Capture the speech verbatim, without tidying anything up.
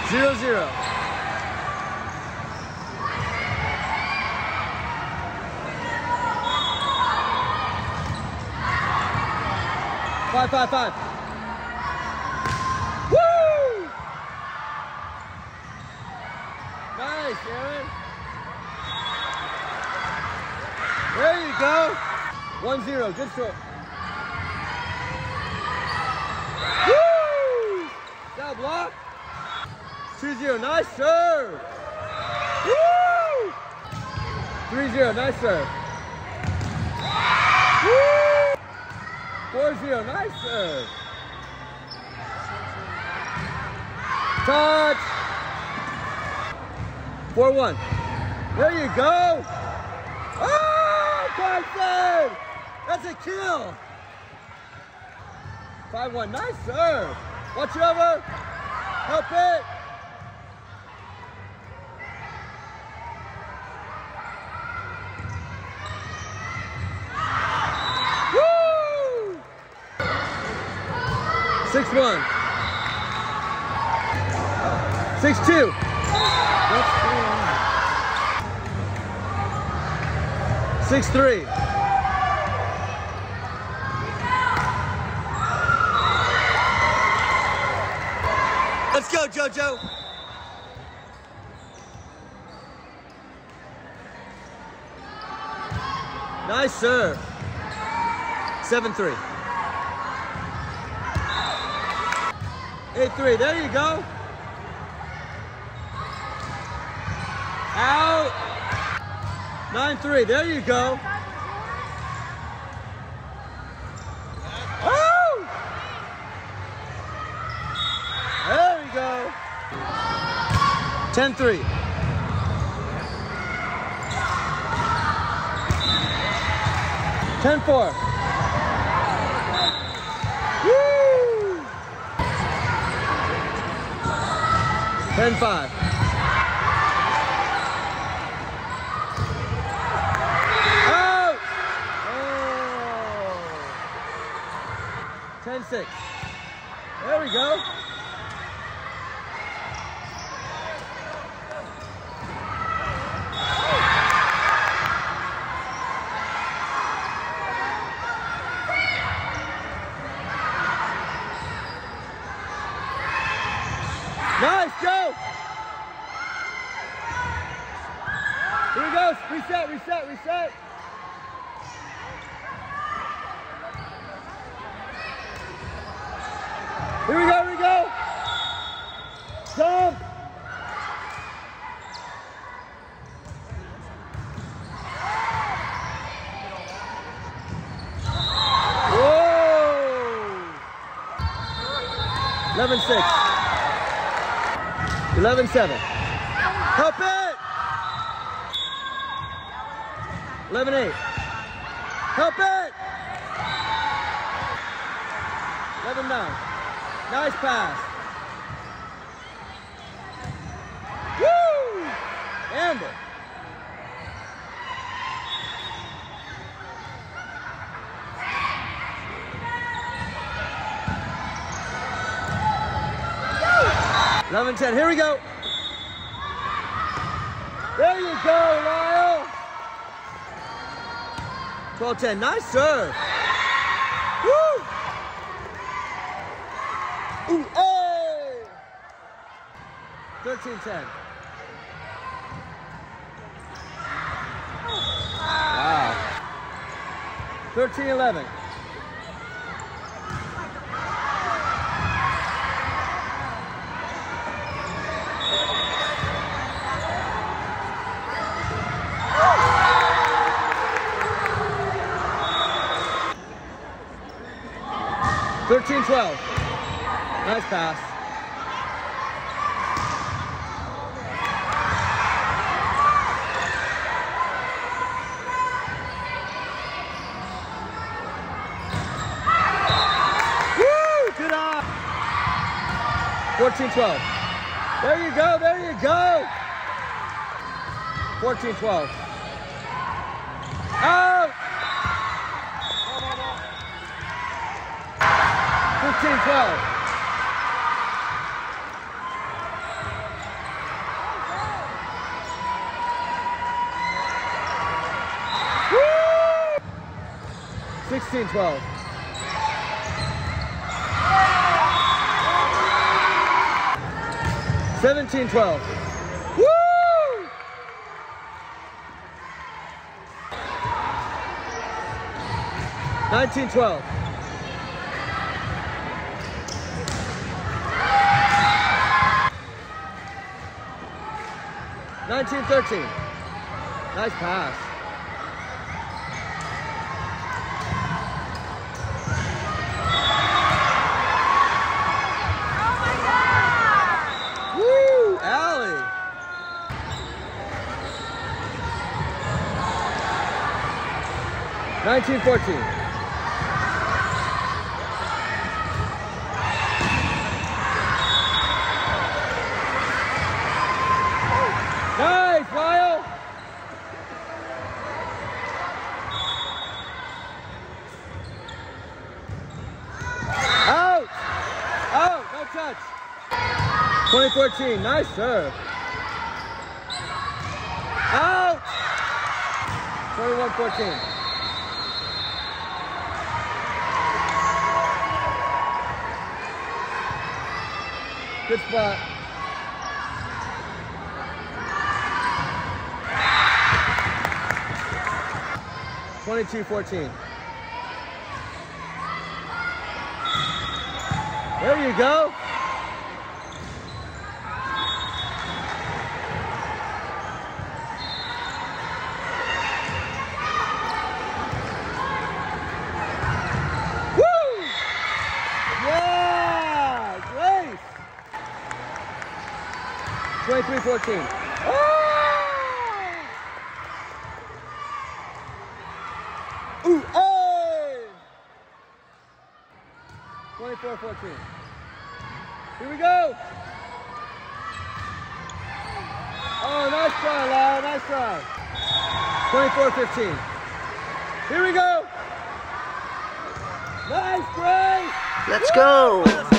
Zero, zero. Five, five, five. Woo! Nice, Aaron. There you go. One, zero. Good stroke. Woo! That block. Two, zero. Nice serve. Woo! Three, zero. Nice serve. Woo! Four, zero. Nice serve. Touch. Four, one. There you go. Oh, Carson! That's a kill. Five, one. Nice serve. Watch it over. Help it. Woo! Six, one. Six, two. Six, three. Let's go, JoJo. Nice serve. Seven, three. Eight, three. There you go. Out. Nine, three. There you go. Oh! There you go. Ten, three. Ten, four. Woo! Ten, five. ten, six. There we go. Nice, go. Here we go. Reset, reset, reset. Here we go, here we go. Jump. Whoa. eleven, six. eleven, seven. Help it. eleven, eight. Help it. eleven, nine. Nice pass. Woo! Amber. eleven, ten. Here we go. There you go, Lyle. twelve, ten. Nice serve. Woo! Ooh, hey! thirteen, ten. Wow. thirteen, eleven. thirteen, twelve. Nice pass. Woo! Good eye. fourteen, twelve. There you go, there you go. fourteen, twelve. Out. fifteen, twelve. sixteen twelve. seventeen twelve. Woo! nineteen twelve. nineteen thirteen. Nice pass. Woo! Allie. nineteen fourteen. Nice, Lyle! Out! Out! No touch! twenty fourteen, nice serve. Out! twenty-one fourteen. Good spot. twenty-two fourteen. There you go. Woo! Yeah! Great! twenty-three fourteen. Oh! Ooh, hey! twenty-four fourteen. Here we go. Oh, nice try, Lyle. Nice try. twenty-four fifteen. Here we go. Nice, great. Let's go.